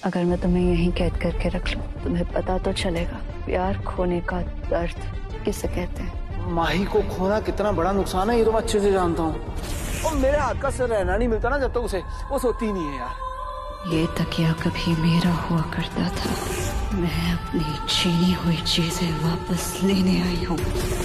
अगर मैं तुम्हें यहीं कैद करके रख लूं, तुम्हें पता तो चलेगा प्यार खोने का दर्द किसे कहते हैं। माही को खोना कितना बड़ा नुकसान है ये तो मैं अच्छे से जानता हूँ। और मेरे हाथ का सिर रहना नहीं मिलता ना जब तक उसे वो सोती नहीं है यार। ये तकिया कभी मेरा हुआ करता था। मैं अपनी छीनी हुई चीजें वापस लेने आई हूँ।